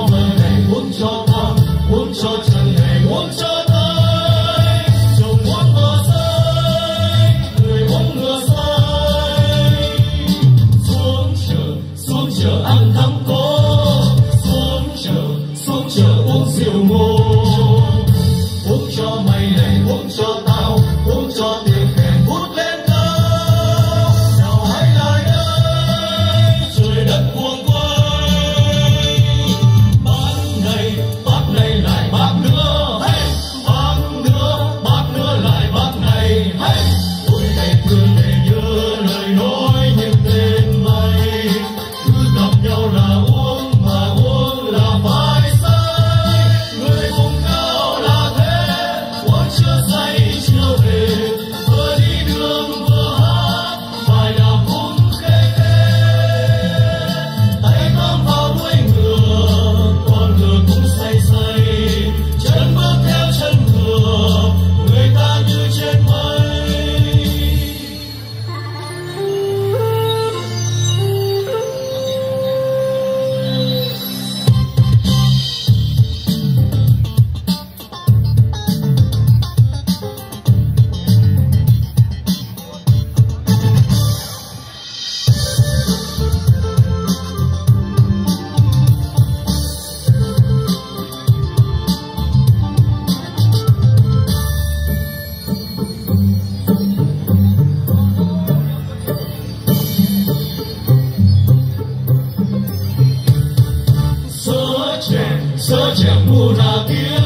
cho mơ này, uống cho thơm, uống cho chân này, uống cho tay. Chồng uống ngựa say, người uống ngựa say. Xuống chợ ăn thắng cố, xuống chợ uống rượu ngô. Uống cho mày này, uống cho tao, uống cho tiền kèn vút lên cao. Nào hãy lại đây, trời đất cuồng quay. Bát này lại bát nữa, hey! Bát nữa lại bát này, hey! Ôi ngày thương để nhớ lời nói những tên mày. Cứ gặp nhau là uống, mà uống là phải say. Người vùng cao là thế, uống chưa say chưa về. Vừa đi đường vừa hát, bài đào cũng khê khê. Tay bám vào đuôi ngựa, con ngựa cũng say say. Chân bước theo chân ngựa, người ta như trên mây. Sớ chèn mù ra tiếng.